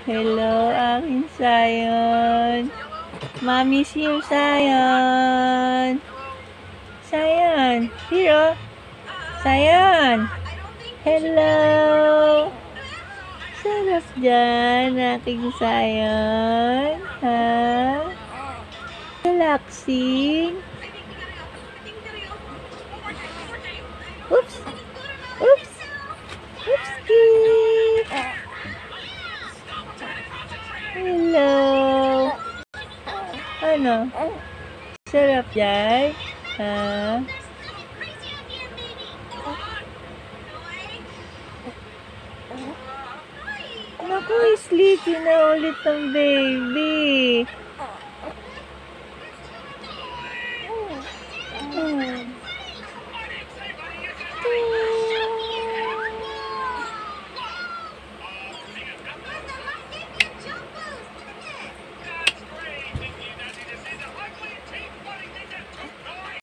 Hello, aking Sayon. Mamiss you, Sayon. Sayon, here. Sayon. Hello. Sarap dyan, aking Sayon. Ha? Relaxing. Oops. Oops. Oopski. Hello. Ano? Sarap dyan? Ha? Naku, sleepy na ulit ang baby.